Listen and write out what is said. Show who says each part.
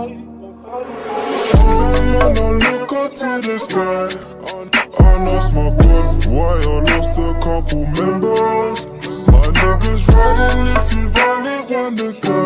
Speaker 1: Sometimes when I look up to the sky, I lost my God, why I lost a couple members. My niggas riding if you valid when the guy